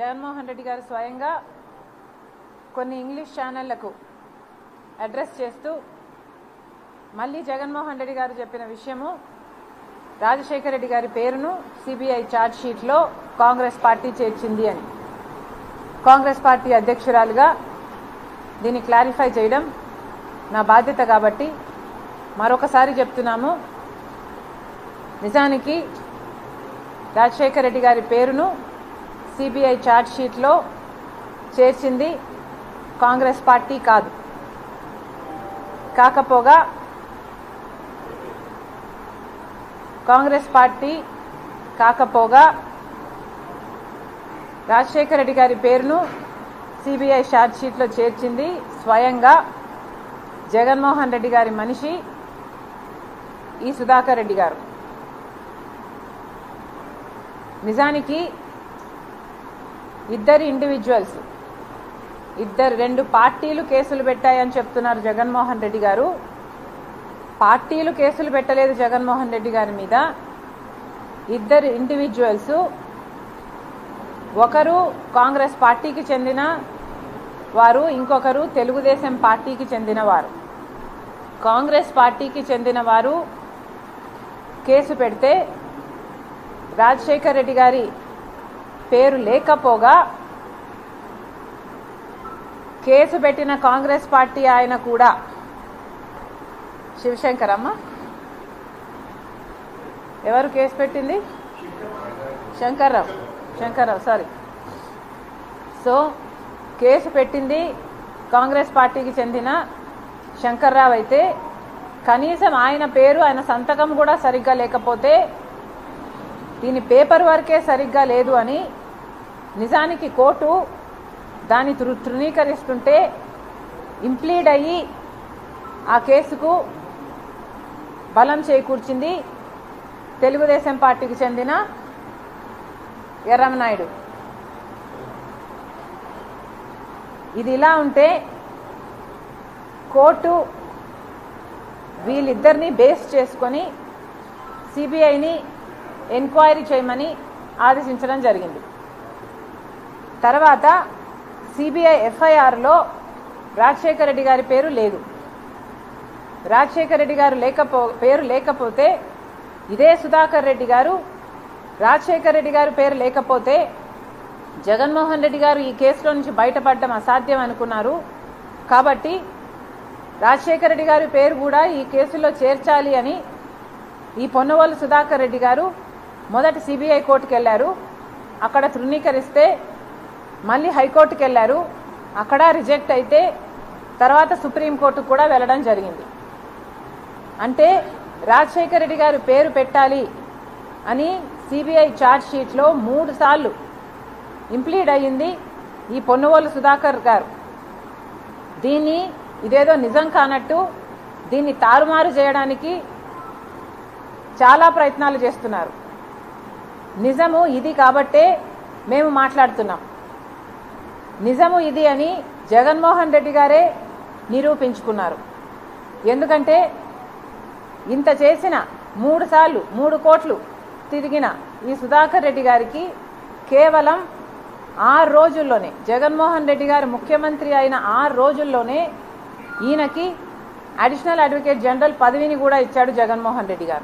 జగన్మోహన్ రెడ్డి గారు స్వయంగా కొన్ని ఇంగ్లీష్ ఛానళ్లకు అడ్రస్ చేస్తూ మళ్ళీ జగన్మోహన్ రెడ్డి గారు చెప్పిన విషయము రాజశేఖర రెడ్డి గారి పేరును సిబిఐ ఛార్జ్ షీట్లో కాంగ్రెస్ పార్టీ చేర్చింది అని. కాంగ్రెస్ పార్టీ అధ్యక్షురాలుగా దీన్ని క్లారిఫై చేయడం నా బాధ్యత కాబట్టి మరొకసారి చెప్తున్నాము. నిజానికి రాజశేఖర రెడ్డి గారి పేరును సిబిఐ ఛార్జ్ షీట్లో చేర్చింది కాంగ్రెస్ పార్టీ కాదు. కాకపోగా రాజశేఖర రెడ్డి గారి పేరును సిబిఐ ఛార్జ్ షీట్లో చేర్చింది స్వయంగా జగన్మోహన్ రెడ్డి గారి మనిషి ఈ సుధాకర్ రెడ్డి గారు. నిజానికి ఇద్దరు ఇండివిజువల్స్ రెండు పార్టీలు కేసులు పెట్టాయని చెప్తున్నారు జగన్మోహన్ రెడ్డి గారు. పార్టీలు కేసులు పెట్టలేదు జగన్మోహన్ రెడ్డి గారి మీద. ఇద్దరు ఇండివిజువల్స్, ఒకరు కాంగ్రెస్ పార్టీకి చెందిన వారు, ఇంకొకరు తెలుగుదేశం పార్టీకి చెందిన వారు. కాంగ్రెస్ పార్టీకి చెందిన వారు కేసు పెడితే రాజశేఖర్ రెడ్డి గారి పేరు లేకపోగా కేసు పెట్టిన కాంగ్రెస్ పార్టీ ఆయన కూడా శివశంకర్ అమ్మ ఎవరు కేసు పెట్టింది? శంకర్రావు సారీ. సో కేసు పెట్టింది కాంగ్రెస్ పార్టీకి చెందిన శంకర్రావు అయితే కనీసం ఆయన పేరు, ఆయన సంతకం కూడా సరిగ్గా లేకపోతే దీని పేపర్ వర్కే సరిగ్గా లేదు అని నిజానికి కోర్టు దాన్ని తృణీకరిస్తుంటే ఇంప్లీడ్ అయ్యి ఆ కేసుకు బలం చేకూర్చింది తెలుగుదేశం పార్టీకి చెందిన ఎర్రమనాయుడు. ఇది ఇలా ఉంటే కోర్టు వీళ్ళిద్దరినీ బేస్ చేసుకొని సిబిఐని ఎంక్వైరీ చేయమని ఆదేశించడం జరిగింది. తర్వాత సిబిఐ ఎఫ్ఐఆర్లో రాజశేఖర రెడ్డి గారి పేరు లేదు. రాజశేఖర రెడ్డి గారు పేరు లేకపోతే ఇదే సుధాకర్ రెడ్డి గారు, రాజశేఖర రెడ్డి గారు పేరు లేకపోతే జగన్మోహన్ రెడ్డి గారు ఈ కేసులో నుంచి బయటపడడం అసాధ్యం అనుకున్నారు. కాబట్టి రాజశేఖర రెడ్డి గారి పేరు కూడా ఈ కేసులో చేర్చాలి అని ఈ పొన్నవోలు సుధాకర్ రెడ్డి గారు మొదట సిబిఐ కోర్టుకు వెళ్లారు. అక్కడ తృణీకరిస్తే మళ్ళీ హైకోర్టుకు వెళ్లారు. అక్కడ రిజెక్ట్ అయితే తర్వాత సుప్రీంకోర్టుకు కూడా వెళ్ళడం జరిగింది. అంటే రాజశేఖర రెడ్డి గారు పేరు పెట్టాలి అని సిబిఐ ఛార్జ్ షీట్లో 3 సార్లు ఇంప్లీడ్ అయ్యింది ఈ పొన్నవోలు సుధాకర్ గారు. దీన్ని ఇదేదో నిజం కానట్టు దీన్ని తారుమారు చేయడానికి చాలా ప్రయత్నాలు చేస్తున్నారు. నిజము ఇది కాబట్టే మేము మాట్లాడుతున్నాం. నిజము ఇది అని జగన్మోహన్ రెడ్డి గారే నిరూపించుకున్నారు. ఎందుకంటే ఇంత చేసిన 3 సార్లు 3 కోట్లు తిరిగిన ఈ సుధాకర్ రెడ్డి గారికి కేవలం 6 రోజుల్లోనే, జగన్మోహన్ రెడ్డి గారు ముఖ్యమంత్రి అయిన 6 రోజుల్లోనే ఈయనకి అడిషనల్ అడ్వకేట్ జనరల్ పదవిని కూడా ఇచ్చాడు జగన్మోహన్ రెడ్డి గారు.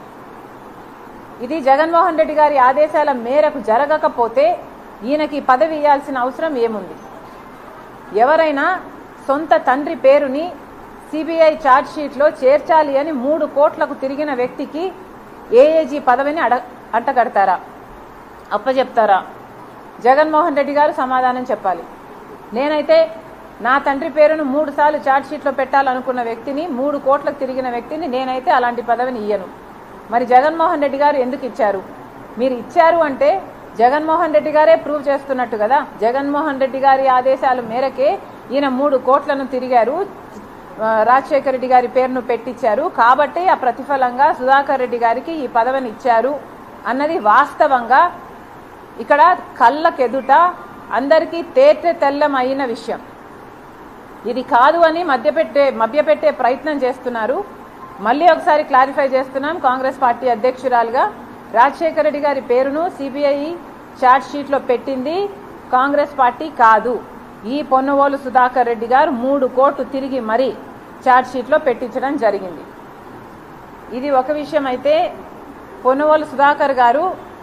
ఇది జగన్మోహన్ రెడ్డి గారి ఆదేశాల మేరకు జరగకపోతే ఈయనకి పదవి ఇవ్వాల్సిన అవసరం ఏముంది? ఎవరైనా సొంత తండ్రి పేరుని సిబిఐ ఛార్జ్ షీట్లో చేర్చాలి అని 3 కోట్లకు తిరిగిన వ్యక్తికి ఏఏజీ పదవిని అంటగడతారా? అప్పచెప్తారా? జగన్మోహన్ రెడ్డి గారు సమాధానం చెప్పాలి. నేనైతే నా తండ్రి పేరును 3 సార్లు ఛార్జ్ షీట్లో పెట్టాలనుకున్న వ్యక్తిని, 3 కోట్లకు తిరిగిన వ్యక్తిని నేనైతే అలాంటి పదవిని ఇయ్యను. మరి జగన్మోహన్ రెడ్డి గారు ఎందుకు ఇచ్చారు? మీరు ఇచ్చారు అంటే జగన్మోహన్ రెడ్డి గారే ప్రూవ్ చేస్తున్నట్టు కదా. జగన్మోహన్ రెడ్డి గారి ఆదేశాల మేరకే ఈయన 3 కోట్లను తిరిగారు, రాజశేఖర రెడ్డి గారి పేరును పెట్టించారు. కాబట్టి ఆ ప్రతిఫలంగా సుధాకర్ రెడ్డి గారికి ఈ పదవిని ఇచ్చారు అన్నది వాస్తవంగా ఇక్కడ కళ్ళకెదుట అందరికీ తెల్లం అయిన విషయం. ఇది కాదు అని మభ్యపెట్టే ప్రయత్నం చేస్తున్నారు. మళ్ళీ ఒకసారి క్లారిఫై చేస్తున్నాం. కాంగ్రెస్ పార్టీ అధ్యక్షురాలుగా రాజశేఖర రెడ్డి గారి పేరును సిబిఐ ఛార్జ్ షీట్లో పెట్టింది కాంగ్రెస్ పార్టీ కాదు. ఈ పొన్నవోలు సుధాకర్ రెడ్డి గారు 3 కోట్లు తిరిగి మరీ ఛార్జ్షీట్లో పెట్టించడం జరిగింది. ఇది ఒక విషయం. అయితే పొన్నవోలు సుధాకర్ గారు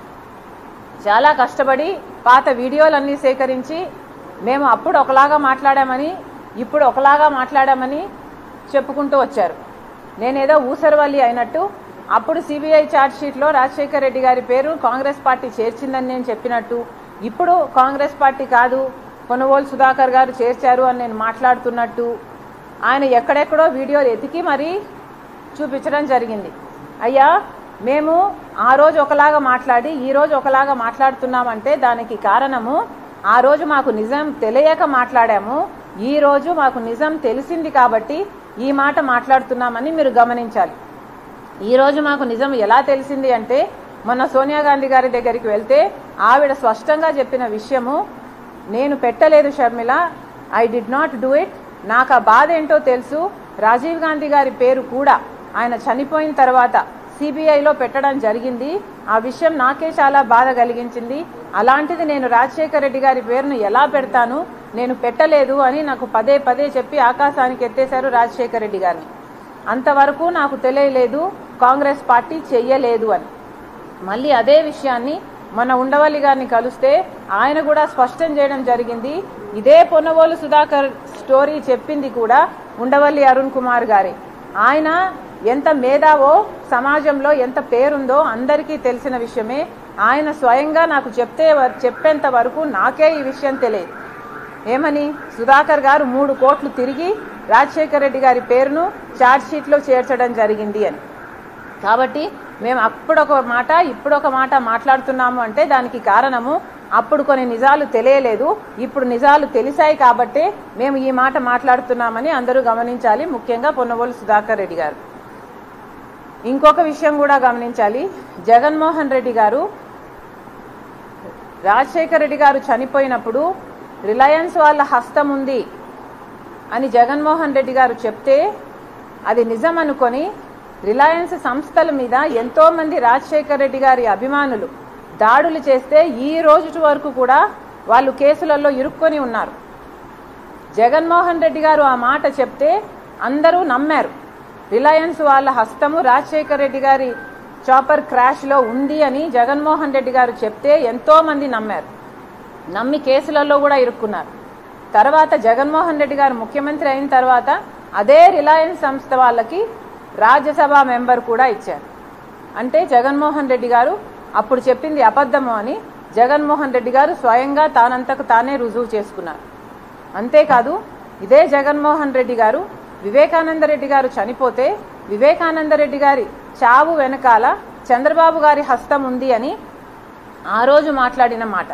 చాలా కష్టపడి పాత వీడియోలన్నీ సేకరించి మేము అప్పుడు ఒకలాగా మాట్లాడామని ఇప్పుడు ఒకలాగా మాట్లాడామని చెప్పుకుంటూ వచ్చారు. నేనేదో ఊసరవల్లి అయినట్టు అప్పుడు సిబిఐ ఛార్జ్షీట్లో రాజశేఖర రెడ్డి గారి పేరు కాంగ్రెస్ పార్టీ చేర్చిందని నేను చెప్పినట్టు, ఇప్పుడు కాంగ్రెస్ పార్టీ కాదు పొన్నవోలు సుధాకర్ గారు చేర్చారు అని నేను మాట్లాడుతున్నట్టు ఆయన ఎక్కడెక్కడో వీడియోలు ఎతికి మరీ చూపించడం జరిగింది. అయ్యా, మేము ఆ రోజు ఒకలాగా మాట్లాడి ఈ రోజు ఒకలాగా మాట్లాడుతున్నామంటే దానికి కారణము ఆ రోజు మాకు నిజం తెలియక మాట్లాడాము, ఈ రోజు మాకు నిజం తెలిసింది కాబట్టి ఈ మాట మాట్లాడుతున్నామని మీరు గమనించాలి. ఈ రోజు మాకు నిజం ఎలా తెలిసింది అంటే మొన్న సోనియా గాంధీ గారి దగ్గరికి వెళ్తే ఆవిడ స్పష్టంగా చెప్పిన విషయము, నేను పెట్టలేదు Sharmila, I did not do it, నాకు ఆ బాధ ఏంటో తెలుసు, రాజీవ్ గాంధీ గారి పేరు కూడా ఆయన చనిపోయిన తర్వాత సిబిఐలో పెట్టడం జరిగింది, ఆ విషయం నాకే చాలా బాధ కలిగించింది, అలాంటిది నేను రాజశేఖర రెడ్డి గారి పేరును ఎలా పెడతాను, నేను పెట్టలేదు అని నాకు పదే పదే చెప్పి ఆకాశానికి ఎత్తేశారు రాజశేఖర రెడ్డి గారిని. అంతవరకు నాకు తెలియలేదు కాంగ్రెస్ పార్టీ చెయ్యలేదు అని. మళ్ళీ అదే విషయాన్ని మన ఉండవల్లి గారిని కలిస్తే ఆయన కూడా స్పష్టం చేయడం జరిగింది. ఇదే పొన్నవోలు సుధాకర్ స్టోరీ చెప్పింది కూడా ఉండవల్లి అరుణ్ కుమార్ గారే. ఆయన ఎంత మేధావో, సమాజంలో ఎంత పేరుందో అందరికీ తెలిసిన విషయమే. ఆయన స్వయంగా నాకు చెప్పేంత వరకు నాకే ఈ విషయం తెలియదు. ఏమని, సుధాకర్ గారు 3 కోట్లు తిరిగి రాజశేఖర రెడ్డి గారి పేరును ఛార్జ్షీట్లో చేర్చడం జరిగింది అని. కాబట్టి మేము అప్పుడొక మాట ఇప్పుడొక మాట మాట్లాడుతున్నాము అంటే దానికి కారణము అప్పుడు కొన్ని నిజాలు తెలియలేదు, ఇప్పుడు నిజాలు తెలిసాయి కాబట్టే మేము ఈ మాట మాట్లాడుతున్నామని అందరూ గమనించాలి, ముఖ్యంగా పొన్నవోలు సుధాకర్ రెడ్డి గారు. ఇంకొక విషయం కూడా గమనించాలి. జగన్మోహన్ రెడ్డి గారు రాజశేఖర రెడ్డి గారు చనిపోయినప్పుడు రిలయన్స్ వాళ్ళ హస్తం ఉంది అని జగన్మోహన్ రెడ్డి గారు చెప్తే అది నిజం అనుకొని రిలయన్స్ సంస్థల మీద ఎంతో మంది రాజశేఖర రెడ్డి గారి అభిమానులు దాడులు చేస్తే ఈ రోజు వరకు కూడా వాళ్ళు కేసులలో ఇరుక్కొని ఉన్నారు. జగన్మోహన్ రెడ్డి గారు ఆ మాట చెప్తే అందరూ నమ్మారు. రిలయన్స్ వాళ్ళ హస్తము రాజశేఖర రెడ్డి గారి చాపర్ క్రాష్ లో ఉంది అని జగన్మోహన్ రెడ్డి గారు చెప్తే ఎంతో మంది నమ్మారు, నమ్మి కేసులలో కూడా ఇరుక్కున్నారు. తర్వాత జగన్మోహన్ రెడ్డి గారు ముఖ్యమంత్రి అయిన తర్వాత అదే రిలయన్స్ సంస్థ వాళ్ళకి రాజ్యసభ మెంబర్ కూడా ఇచ్చారు. అంటే జగన్మోహన్ రెడ్డి గారు అప్పుడు చెప్పింది అబద్ధము అని జగన్మోహన్ రెడ్డి గారు స్వయంగా తానంతకు తానే రుజువు చేసుకున్నారు. అంతేకాదు, ఇదే జగన్మోహన్ రెడ్డి గారు వివేకానంద రెడ్డి గారు చనిపోతే వివేకానంద రెడ్డి గారి చావు వెనకాల చంద్రబాబు గారి హస్తం ఉంది అని ఆ రోజు మాట్లాడిన మాట,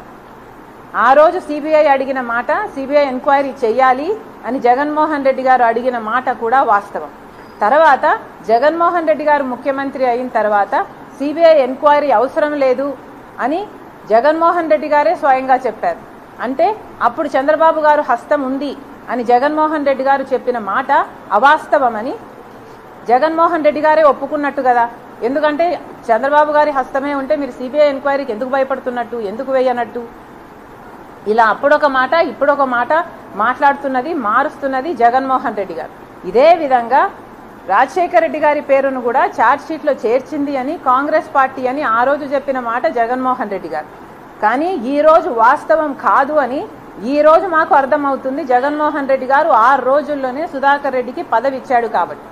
ఆ రోజు సిబిఐ అడిగిన మాట, సిబిఐ ఎంక్వైరీ చెయ్యాలి అని జగన్మోహన్ రెడ్డి గారు అడిగిన మాట కూడా వాస్తవం. తర్వాత జగన్మోహన్ రెడ్డి గారు ముఖ్యమంత్రి అయిన తర్వాత సిబిఐ ఎంక్వైరీ అవసరం లేదు అని జగన్మోహన్ రెడ్డి గారే స్వయంగా చెప్పారు. అంటే అప్పుడు చంద్రబాబు గారు హస్తం ఉంది అని జగన్మోహన్ రెడ్డి గారు చెప్పిన మాట అవాస్తవమని జగన్మోహన్ రెడ్డి గారే ఒప్పుకున్నట్టు కదా. ఎందుకంటే చంద్రబాబు గారి హస్తమే ఉంటే మీరు సిబిఐ ఎంక్వైరీకి ఎందుకు భయపడుతున్నట్టు, ఎందుకు వేయనట్టు? ఇలా అప్పుడొక మాట ఇప్పుడొక మాట మాట్లాడుతున్నది, మారుస్తున్నది జగన్మోహన్ రెడ్డి గారు. ఇదే విధంగా రాజశేఖర రెడ్డి గారి పేరును కూడా ఛార్జ్షీట్లో చేర్చింది అని కాంగ్రెస్ పార్టీ అని ఆ రోజు చెప్పిన మాట జగన్మోహన్ రెడ్డి గారు. కానీ ఈ రోజు వాస్తవం కాదు అని ఈ రోజు మాకు అర్థమవుతుంది. జగన్మోహన్ రెడ్డి గారు 6 రోజుల్లోనే సుధాకర్ రెడ్డికి పదవి ఇచ్చాడు కాబట్టి.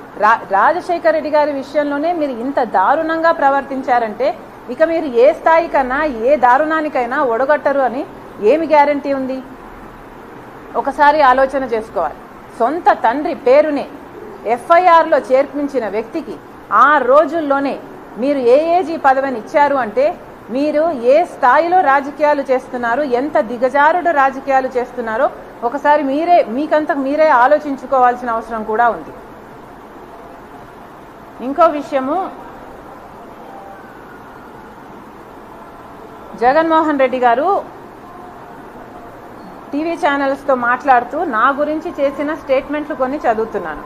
రాజశేఖర రెడ్డి గారి విషయంలోనే మీరు ఇంత దారుణంగా ప్రవర్తించారంటే ఇక మీరు ఏ స్థాయికన్నా ఏ దారుణానికైనా ఒడగట్టరు అని ఏమి గ్యారంటీ ఉంది? ఒకసారి ఆలోచన చేసుకోవాలి. సొంత తండ్రి పేరునే ఎఫ్ఐఆర్లో చేర్పించిన వ్యక్తికి 6 రోజుల్లోనే మీరు ఏఏజీ పదవిని ఇచ్చారు అంటే మీరు ఏ స్థాయిలో రాజకీయాలు చేస్తున్నారు, ఎంత దిగజారుడు రాజకీయాలు చేస్తున్నారో ఒకసారి మీకంతకు మీరే ఆలోచించుకోవాల్సిన అవసరం కూడా ఉంది. ఇంకో విషయము, జగన్మోహన్ రెడ్డి గారు టీవీ ఛానల్స్తో మాట్లాడుతూ నా గురించి చేసిన స్టేట్మెంట్లు కొన్ని చదువుతున్నాను.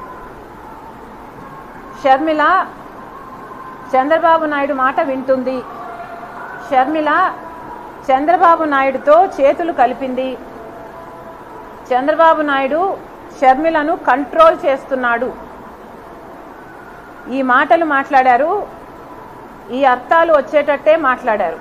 షర్మిల చంద్రబాబు నాయుడు మాట వింటుంది, షర్మిల చంద్రబాబు నాయుడుతో చేతులు కలిపింది, చంద్రబాబు నాయుడు షర్మిలను కంట్రోల్ చేస్తున్నాడు. ఈ మాటలు మాట్లాడారు, ఈ అర్థాలు వచ్చేటట్టే మాట్లాడారు.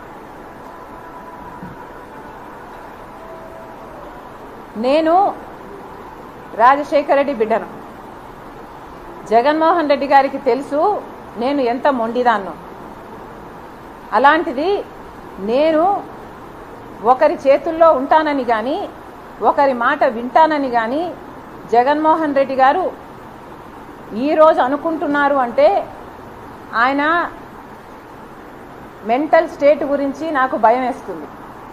నేను రాజశేఖర రెడ్డి బిడ్డను. జగన్మోహన్ రెడ్డి గారికి తెలుసు నేను ఎంత మొండిదాన్నో. అలాంటిది నేను ఒకరి చేతుల్లో ఉంటానని కానీ, ఒకరి మాట వింటానని కానీ జగన్మోహన్ రెడ్డి గారు ఈరోజు అనుకుంటున్నారు అంటే ఆయన మెంటల్ స్టేట్ గురించి నాకు భయం వేస్తుంది.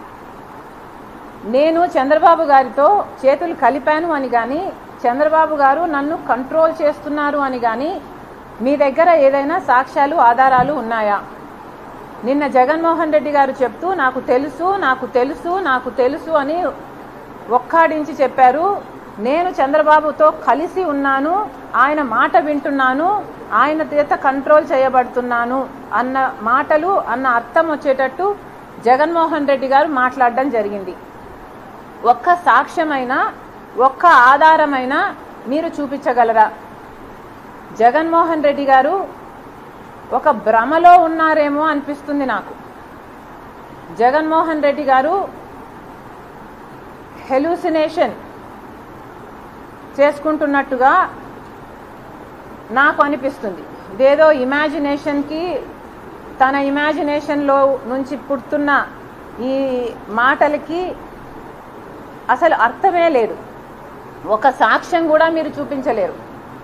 నేను చంద్రబాబు గారితో చేతులు కలిపాను అని కానీ, చంద్రబాబు గారు నన్ను కంట్రోల్ చేస్తున్నారు అని కానీ మీ దగ్గర ఏదైనా సాక్ష్యాలు ఆధారాలు ఉన్నాయా? నిన్న జగన్మోహన్ రెడ్డి గారు చెప్తూ నాకు తెలుసు నాకు తెలుసు నాకు తెలుసు అని ఒక్కాడించి చెప్పారు. నేను చంద్రబాబుతో కలిసి ఉన్నాను, ఆయన మాట వింటున్నాను, ఆయన చేత కంట్రోల్ చేయబడుతున్నాను అన్న మాటలు అన్న అర్థం వచ్చేటట్టు జగన్మోహన్ రెడ్డి గారు మాట్లాడడం జరిగింది. ఒక్క సాక్ష్యమైనా ఒక్క ఆధారమైనా మీరు చూపించగలరా? జగన్మోహన్ రెడ్డి గారు ఒక భ్రమలో ఉన్నారేమో అనిపిస్తుంది నాకు. జగన్మోహన్ రెడ్డి గారు హెలూసినేషన్ చేసుకుంటున్నట్టుగా నాకు అనిపిస్తుంది. ఇదేదో ఇమాజినేషన్కి, తన ఇమాజినేషన్లో నుంచి పుడుతున్న ఈ మాటలకి అసలు అర్థమే లేదు. ఒక సాక్ష్యం కూడా మీరు చూపించలేరు.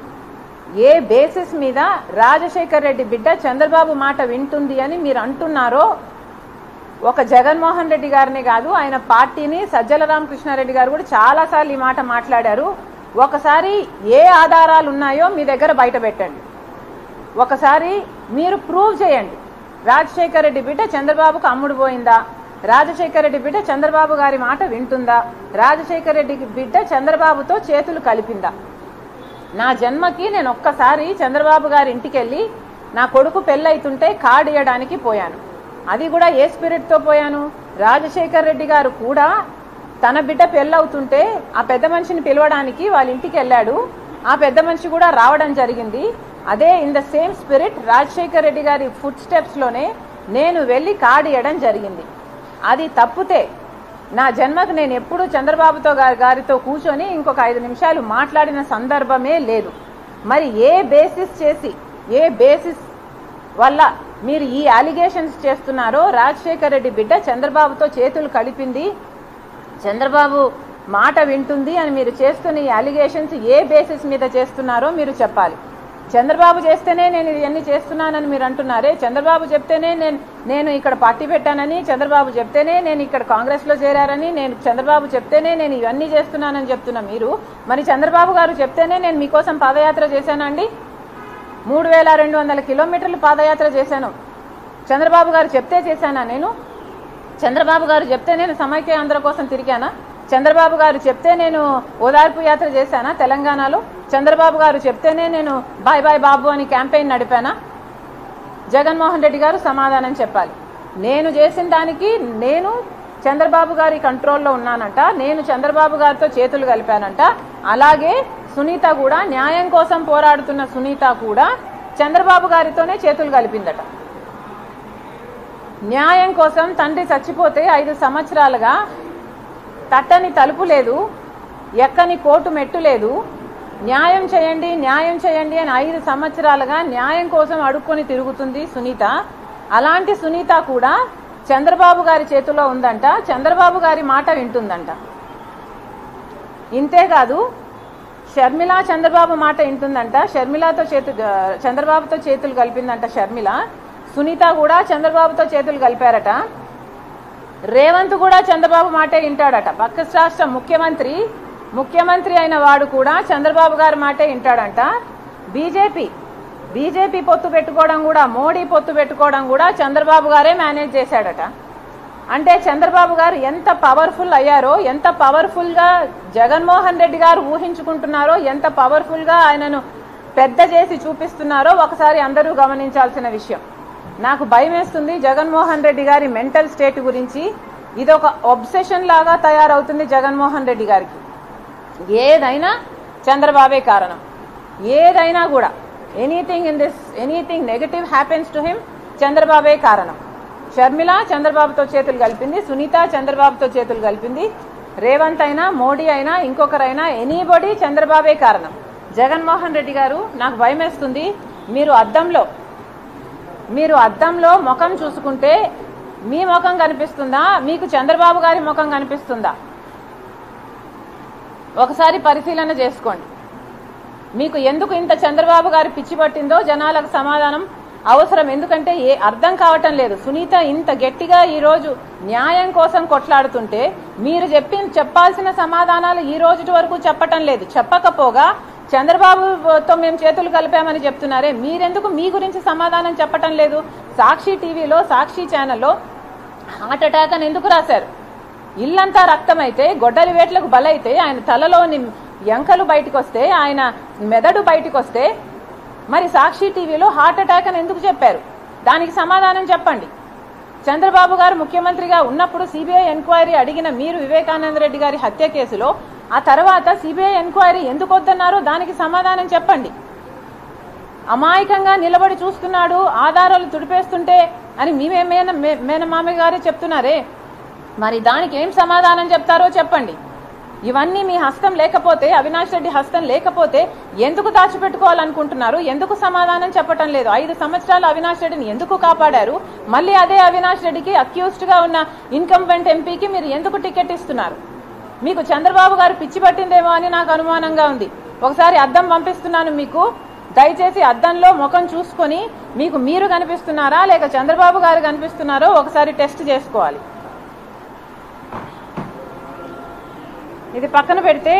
ఏ బేసిస్ మీద రాజశేఖర్ రెడ్డి బిడ్డ చంద్రబాబు మాట వింటుంది అని మీరు అంటున్నారో, ఒక జగన్మోహన్ రెడ్డి గారిని కాదు, ఆయన పార్టీని సజ్జల రామకృష్ణారెడ్డి గారు కూడా చాలాసార్లు ఈ మాట మాట్లాడారు. ఒకసారి ఏ ఆధారాలు ఉన్నాయో మీ దగ్గర బయట పెట్టండి. ఒకసారి మీరు ప్రూవ్ చేయండి. రాజశేఖర్ రెడ్డి బిడ్డ చంద్రబాబుకు అమ్ముడు పోయిందా? రాజశేఖర్ రెడ్డి బిడ్డ చంద్రబాబు గారి మాట వింటుందా? రాజశేఖర్ రెడ్డి బిడ్డ చంద్రబాబుతో చేతులు కలిపిందా? నా జన్మకి నేను ఒక్కసారి చంద్రబాబు గారి ఇంటికి వెళ్ళి నా కొడుకు పెళ్ళైతుంటే కార్డు ఇవ్వడానికి పోయాను. అది కూడా ఏ స్పిరిట్తో పోయాను? రాజశేఖర్ రెడ్డి గారు కూడా తన బిడ్డ పెళ్ళవుతుంటే ఆ పెద్ద మనిషిని పిలవడానికి వాళ్ళ ఇంటికి వెళ్ళాడు. ఆ పెద్ద మనిషి కూడా రావడం జరిగింది. అదే in the same spirit Rajasekhar Reddy గారి ఫుట్ స్టెప్స్లోనే నేను వెళ్ళి కార్డు ఇవ్వడం జరిగింది. అది తప్పితే నా జన్మకు నేను ఎప్పుడు చంద్రబాబుతో గారితో కూర్చొని ఇంకొక 5 నిమిషాలు మాట్లాడిన సందర్భమే లేదు. మరి ఏ బేసిస్ చేసి, ఏ బేసిస్ వల్ల మీరు ఈ అలిగేషన్స్ చేస్తున్నారో? రాజశేఖర్ రెడ్డి బిడ్డ చంద్రబాబుతో చేతులు కలిపింది, చంద్రబాబు మాట వింటుంది అని మీరు చేస్తున్న ఈ అలిగేషన్స్ ఏ బేసిస్ మీద చేస్తున్నారో మీరు చెప్పాలి. చంద్రబాబు చేస్తేనే నేను ఇవన్నీ చేస్తున్నానని మీరు అంటున్నారే. చంద్రబాబు చెప్తేనే నేను ఇక్కడ పార్టీ పెట్టానని, చంద్రబాబు చెప్తేనే నేను ఇక్కడ కాంగ్రెస్లో చేరారని, చంద్రబాబు చెప్తేనే నేను ఇవన్నీ చేస్తున్నానని చెప్తున్నా మీరు. మరి చంద్రబాబు గారు చెప్తేనే నేను మీకోసం పాదయాత్ర చేశానండి. 3200 కిలోమీటర్లు పాదయాత్ర చేశాను. చంద్రబాబు గారు చెప్తే చేశానా నేను? చంద్రబాబు గారు చెప్తే నేను సమైక్య ఆంధ్ర కోసం తిరిగానా? చంద్రబాబు గారు చెప్తే నేను ఓదార్పు యాత్ర చేశానా తెలంగాణలో? చంద్రబాబు గారు చెప్తేనే నేను బాయ్ బాయ్ బాబు అని క్యాంపెయిన్ నడిపానా? జగన్మోహన్ రెడ్డి గారు సమాధానం చెప్పాలి. నేను చేసిన దానికి నేను చంద్రబాబు గారి కంట్రోల్లో ఉన్నానంట, నేను చంద్రబాబు గారితో చేతులు కలిపానంట. అలాగే సునీత కూడా, న్యాయం కోసం పోరాడుతున్న సునీత కూడా చంద్రబాబు గారితోనే చేతులు కలిపిందట. న్యాయం కోసం తండ్రి చచ్చిపోతే 5 సంవత్సరాలుగా తట్టని తలుపు లేదు, ఎక్కని కోర్టు మెట్టు లేదు. న్యాయం చేయండి న్యాయం చేయండి అని 5 సంవత్సరాలుగా న్యాయం కోసం అడుక్కొని తిరుగుతుంది సునీత. అలాంటి సునీత కూడా చంద్రబాబు గారి చేతిలో ఉందంట, చంద్రబాబు గారి మాట వింటుందంట. ఇంతేకాదు షర్మిల చంద్రబాబు మాట వింటుందంట, చంద్రబాబుతో చేతులు కలిపిందంట షర్మిల. సునీత కూడా చంద్రబాబుతో చేతులు కలిపారట. రేవంత్ కూడా చంద్రబాబు మాటే వింటాడట. పక్క రాష్ట్ర ముఖ్యమంత్రి అయిన వాడు కూడా చంద్రబాబు గారి మాటే వింటాడంట. బీజేపీ పొత్తు పెట్టుకోవడం కూడా, మోడీ పొత్తు పెట్టుకోవడం కూడా చంద్రబాబు గారే మేనేజ్ చేశాడట. అంటే చంద్రబాబు గారు ఎంత పవర్ఫుల్ అయ్యారో, ఎంత పవర్ఫుల్గా జగన్మోహన్ రెడ్డి గారు ఊహించుకుంటున్నారో, ఎంత పవర్ఫుల్గా ఆయనను పెద్ద చేసి చూపిస్తున్నారో ఒకసారి అందరూ గమనించాల్సిన విషయం. నాకు భయం వేస్తుంది జగన్మోహన్ రెడ్డి గారి మెంటల్ స్టేట్ గురించి. ఇది ఒక ఒబ్సెషన్ లాగా తయారవుతుంది జగన్మోహన్ రెడ్డి గారికి. ఏదైనా చంద్రబాబే కారణం. ఏదైనా కూడా anything negative happens to him, చంద్రబాబే కారణం. షర్మిల చంద్రబాబుతో చేతులు కలిపింది, సునీత చంద్రబాబుతో చేతులు కలిపింది, రేవంత్ అయినా మోడీ అయినా ఇంకొకరైనా ఎనీబడి చంద్రబాబే కారణం. జగన్మోహన్ రెడ్డి గారు నాకు భయం వేస్తుంది. మీరు అద్దంలో ముఖం చూసుకుంటే మీ ముఖం కనిపిస్తుందా, మీకు చంద్రబాబు గారి ముఖం కనిపిస్తుందా? ఒకసారి పరిశీలన చేసుకోండి. మీకు ఎందుకు ఇంత చంద్రబాబు గారి పిచ్చి పట్టిందో జనాలకు సమాధానం అవసరం. ఎందుకంటే అర్థం కావటం లేదు. సునీత ఇంత గట్టిగా ఈరోజు న్యాయం కోసం కొట్లాడుతుంటే మీరు చెప్పాల్సిన సమాధానాలు ఈ రోజు వరకు చెప్పటం లేదు. చెప్పకపోగా చంద్రబాబుతో మేము చేతులు కలిపామని చెప్తున్నారే, మీరెందుకు మీ గురించి సమాధానం చెప్పటం లేదు? సాక్షి టీవీలో, సాక్షి ఛానల్లో హార్ట్ అటాక్ అని ఎందుకు రాశారు? ఇల్లంతా రక్తమైతే, గొడ్డలి వేట్లకు బలైతే, ఆయన తలలోని ఎంకలు బయటకు వస్తే, ఆయన మెదడు బయటకు వస్తే, మరి సాక్షి టీవీలో హార్ట్ అటాక్ అని ఎందుకు చెప్పారు? దానికి సమాధానం చెప్పండి. చంద్రబాబు గారు ముఖ్యమంత్రిగా ఉన్నప్పుడు సిబిఐ ఎంక్వైరీ అడిగిన మీరు వివేకానంద రెడ్డి గారి హత్య కేసులో ఆ తర్వాత సిబిఐ ఎంక్వైరీ ఎందుకు వద్దన్నారో దానికి సమాధానం చెప్పండి. అమాయకంగా నిలబడి చూస్తున్నాడు ఆధారాలు తుడిపేస్తుంటే అని మేనమామ గారే చెప్తున్నారే, మరి దానికి ఏం సమాధానం చెప్తారో చెప్పండి. ఇవన్నీ మీ హస్తం లేకపోతే, అవినాష్ రెడ్డి హస్తం లేకపోతే ఎందుకు దాచిపెట్టుకోవాలనుకుంటున్నారు? ఎందుకు సమాధానం చెప్పటం లేదు? 5 సంవత్సరాలు అవినాష్ రెడ్డిని ఎందుకు కాపాడారు? మళ్ళీ అదే అవినాష్ రెడ్డికి అక్యూజ్డ్ గా ఉన్న ఇన్కంబెంట్ ఎంపీకి మీరు ఎందుకు టికెట్ ఇస్తున్నారు? మీకు చంద్రబాబు గారు పిచ్చి పట్టిందేమో అని నాకు అనుమానంగా ఉంది. ఒకసారి అద్దం పంపిస్తున్నాను మీకు, దయచేసి అద్దంలో ముఖం చూసుకొని మీకు మీరు కనిపిస్తున్నారా లేక చంద్రబాబు గారు కనిపిస్తున్నారో ఒకసారి టెస్ట్ చేసుకోవాలి. ఇది పక్కన పెడితే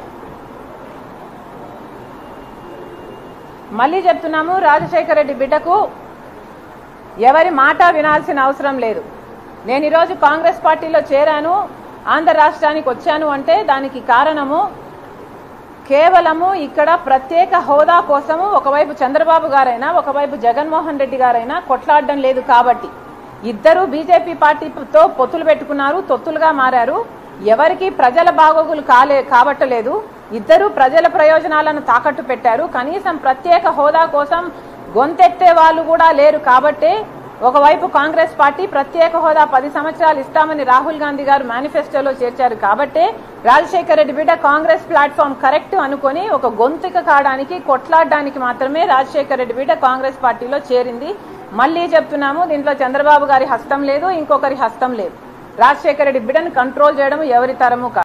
మళ్ళీ చెప్తున్నాము, రాజశేఖర రెడ్డి బిడ్డకు ఎవరి మాట వినాల్సిన అవసరం లేదు. నేను ఈరోజు కాంగ్రెస్ పార్టీలో చేరాను, ఆంధ్ర రాష్ట్రానికి వచ్చాను అంటే దానికి కారణము కేవలము ఇక్కడ ప్రత్యేక హోదా కోసము ఒకవైపు చంద్రబాబు గారైనా ఒకవైపు జగన్మోహన్ రెడ్డి గారైనా కొట్లాడడం లేదు కాబట్టి. ఇద్దరు బీజేపీ పార్టీతో పొత్తులు పెట్టుకున్నారు, తొత్తులుగా మారారు. ఎవరికి ప్రజల బాగోగులు కావట్లేదు. ఇద్దరు ప్రజల ప్రయోజనాలను తాకట్టు పెట్టారు. కనీసం ప్రత్యేక హోదా కోసం గొంతెత్తే వాళ్ళు కూడా లేరు. కాబట్టే ఒకవైపు కాంగ్రెస్ పార్టీ ప్రత్యేక హోదా 10 సంవత్సరాలు ఇస్తామని రాహుల్ గాంధీ గారు మేనిఫెస్టోలో చేర్చారు. కాబట్టే రాజశేఖర రెడ్డి బిడ్డ కాంగ్రెస్ ప్లాట్ఫామ్ కరెక్ట్ అనుకుని ఒక గొంతుక కావడానికి, కొట్లాడడానికి మాత్రమే రాజశేఖర రెడ్డి బిడ్డ కాంగ్రెస్ పార్టీలో చేరింది. మళ్ళీ చెప్తున్నాము, దీంట్లో చంద్రబాబు గారి హస్తం లేదు, ఇంకొకరి హస్తం లేదు. రాజశేఖర రెడ్డి బిడ్డను కంట్రోల్ చేయడం ఎవరి తరము కాదు.